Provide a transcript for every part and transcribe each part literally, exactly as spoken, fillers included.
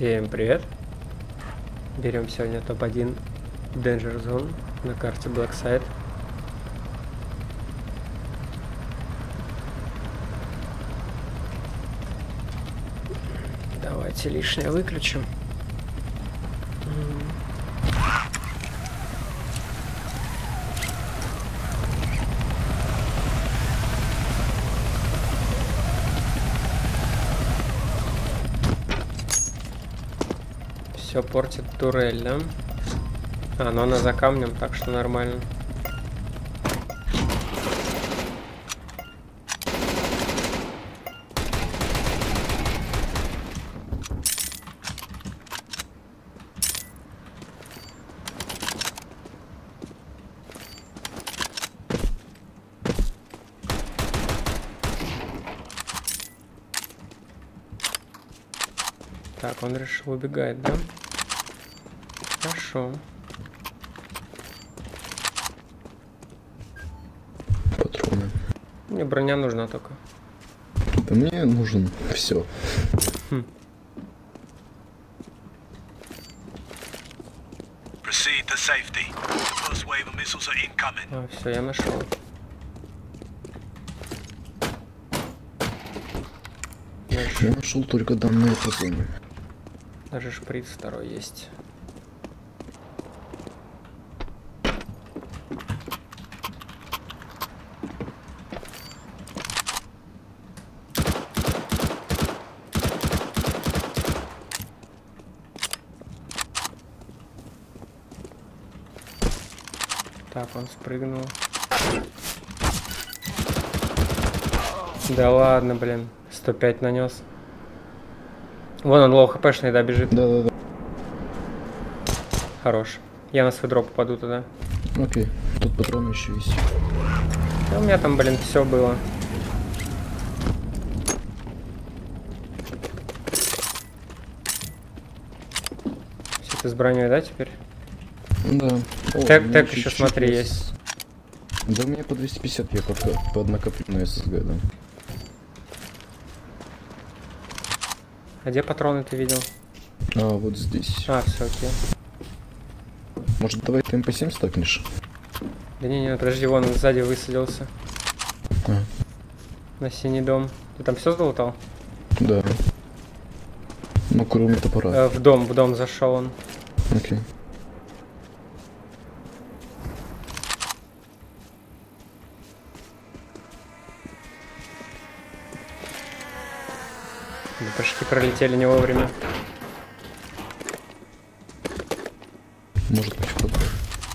Всем привет! Берем сегодня топ один Danger Zone на карте Blackside. Давайте лишнее выключим. Все портит турель, да? А, но она за камнем, так что нормально. Так, он решил убегать, да? Хорошо. Патроны. Мне броня нужна только. Да мне нужен все. Хм. А, все, я нашел. Я нашел только данные по зоне. Даже шприц второй есть. Так, он спрыгнул. Да ладно, блин. сто пять нанес. Вон он лоу хпшный, да, бежит. Да, да, да. Хорош. Я на свой дроп попаду туда. Окей. Тут патроны еще есть. Да, у меня там, блин, все было. Все ты с броней, да, теперь? Да. О, Тэк, тэк еще, смотри, есть. Да у меня по двести пятьдесят, я под, под накопленную эс эс гэ, да. А где патроны ты видел? А, вот здесь. А, все, окей. Может, давай ты эм пэ семь стакнешь? Да не, не, подожди, вон он сзади высадился. А. На синий дом. Ты там все залутал? Да. Ну, кроме топора. Э, в дом, в дом зашел он. Окей. Прыжки пролетели не вовремя. Может быть, в КП.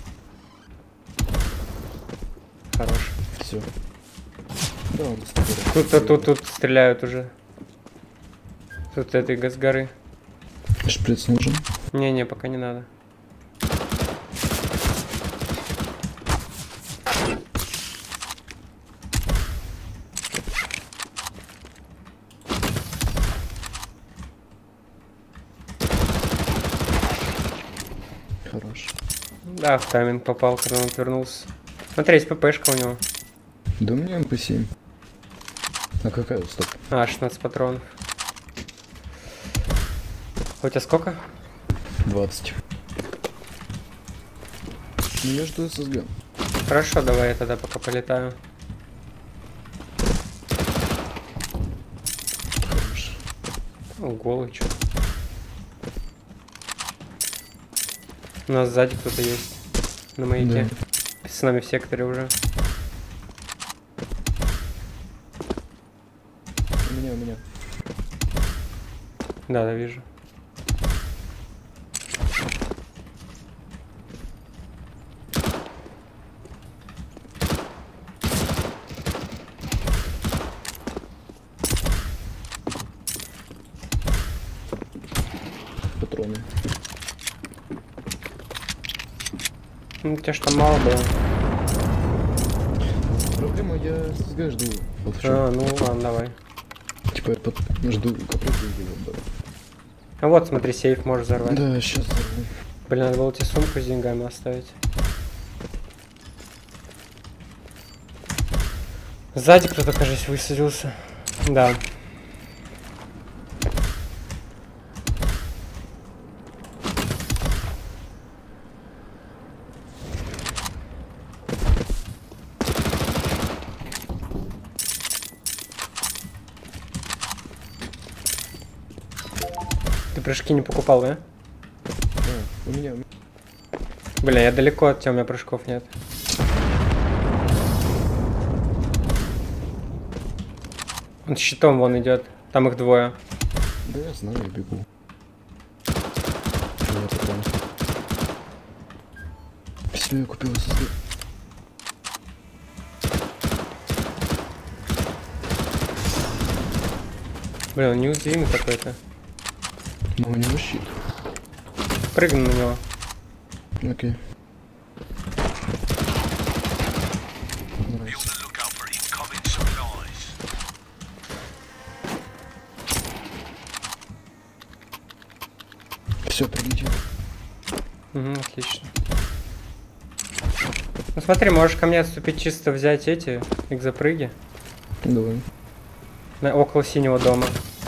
Хорош. Все. Да, он Тут, тут, тут, тут стреляют уже. Тут этой с горы. Шприц нужен? Не-не, пока не надо. Хорош. Да, в тайминг попал, когда он отвернулся. Смотри, есть ппшка у него. Да у меня эм пэ семь. А какая? Стоп. А, шестнадцать патронов. У тебя сколько? двадцать. Ну я жду эс эс гэ. Хорошо, давай я тогда пока полетаю. Хорош. О, голый, чё. У нас сзади кто-то есть. На маяке. Да. С нами в секторе уже. У меня, у меня. Да, да, вижу. Патроны. Ну, у тебя ж там мало было. Проблема, я эс эс гэ жду. Вот в чем. А, ну ладно, давай. Типа я под... жду капризу, да. А вот, смотри, сейф можешь взорвать. Да, сейчас взорву. Блин, надо было тебе сумку с деньгами оставить. Сзади кто-то, кажется, высадился. Да. Ты прыжки не покупал, да? Да, у меня... Блин, я далеко от тебя, у меня прыжков нет. Он с щитом вон идет. Там их двое. Да я знаю, я бегу. Я потом... Все, я купил эс эс ди. Блин, он неуязвимый какой-то. Но у него щит. Прыгну на него. Окей. Все, прилетел. Угу, отлично. Ну смотри, можешь ко мне отступить, чисто взять эти экзопрыги. Давай. На, около синего дома.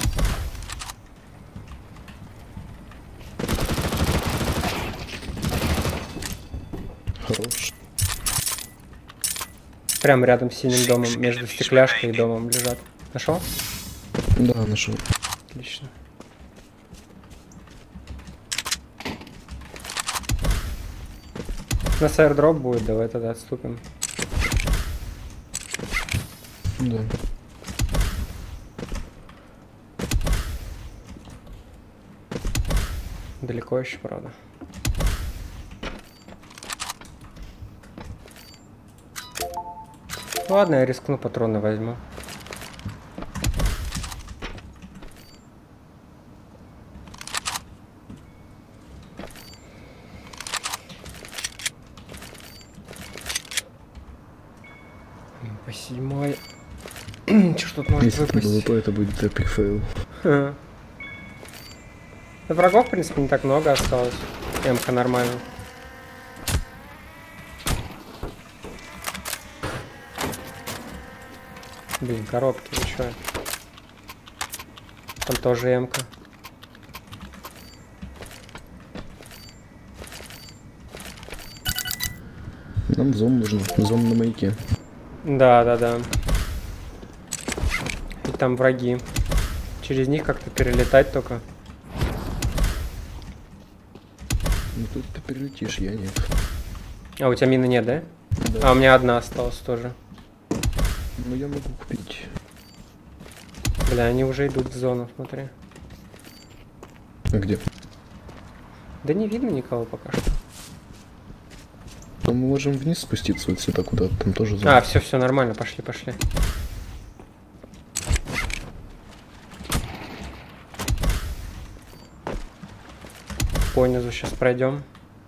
Хорош. Прямо рядом с синим домом, между стекляшкой и домом лежат. Нашел? Да, нашел. Отлично. У нас аирдроп будет, давай тогда отступим. Да. Далеко еще, правда. Ладно, я рискну, патроны возьму. По седьмой. Что тут может Если это было выпасть? то, это будет эпик фейл. Ха. Да, врагов, в принципе, не так много осталось. М-ка нормально. Блин, коробки, вы чё? Там тоже М-ка. Нам зон нужно. Зон на маяке. Да, да, да. И там враги. Через них как-то перелетать только. Ну тут ты перелетишь, я нет. А у тебя мины нет, да? Да. А у меня одна осталась тоже. Ну я могу купить. Бля, они уже идут в зону, смотри. А где? Да не видно никого пока что. Но мы можем вниз спуститься вот сюда куда-то, там тоже зона. А, все, все нормально, пошли, пошли. По низу сейчас пройдем.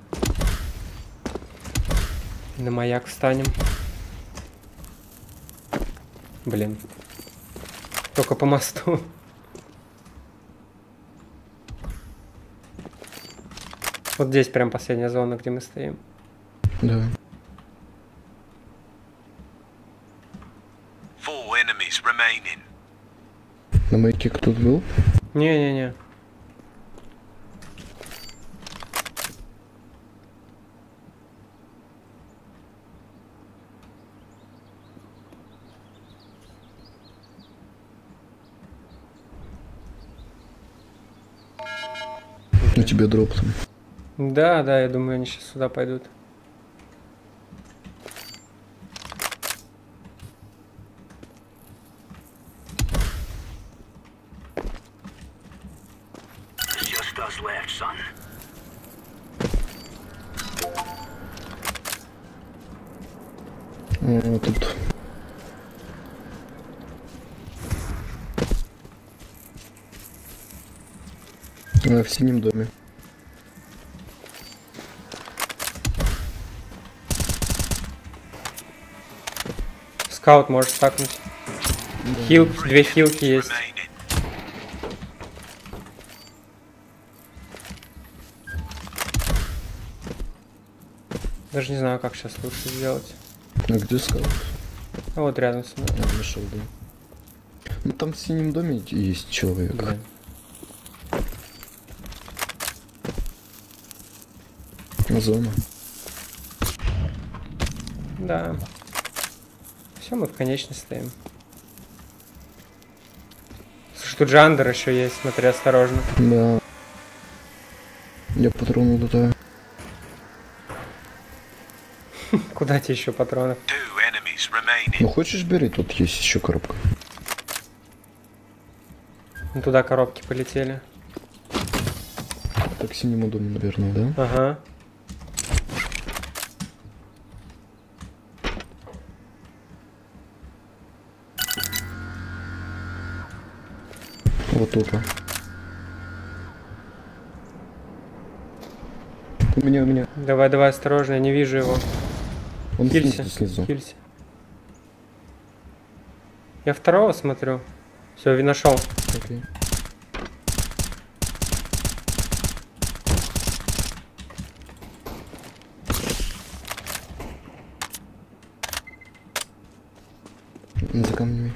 На маяк встанем. Блин. Только по мосту. Вот здесь прям последняя зона, где мы стоим. Да. На маяке кто-то был? Не-не-не. У тебя дроп там. Да, да, я думаю, они сейчас сюда пойдут. О, тут. А, в синем доме. Скаут можешь стакнуть. Да. Хил, две хилки есть. Даже не знаю, как сейчас лучше сделать. А где скаут? А вот рядом со мной. Я нашел, да. Ну там в синем доме есть человек. Блин. Зона. Да. Все, мы в конечной стоим. Слушай, тут Джандер еще есть, смотри, осторожно. Да. Я патроны лутаю. Куда тебе еще патроны? Ну хочешь бери, тут есть еще коробка. Ну, туда коробки полетели. Так к синему дому, наверное, да? Ага. Вот тут. У меня, у меня. Давай, давай, осторожно, я не вижу его. Он Хилься, снизу, снизу. хилься. Я второго смотрю. Все, нашел. Окей. За камнями.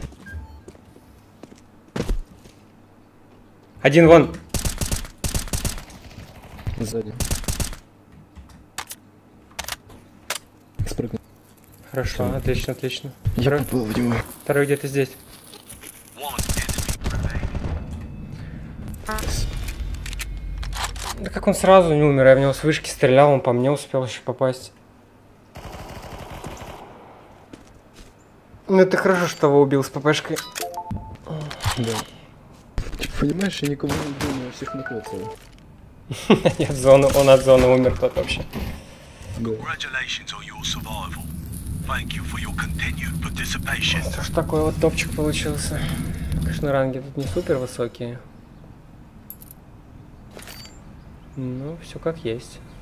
Один вон. Сзади. Спрыгнул. Хорошо, Всё. отлично, отлично. Я Второй, попал в него. второй где-то здесь. Да как он сразу не умер? Я в него с вышки стрелял, он по мне успел еще попасть. Ну это хорошо, что его убил с ППшкой. Да. Ты понимаешь, я никого не убил, но я всех накоцал. Нет, зону, он от зоны умер тот вообще. Да. Что ж такой вот топчик получился. Конечно, ранги тут не супер высокие. Ну, все как есть.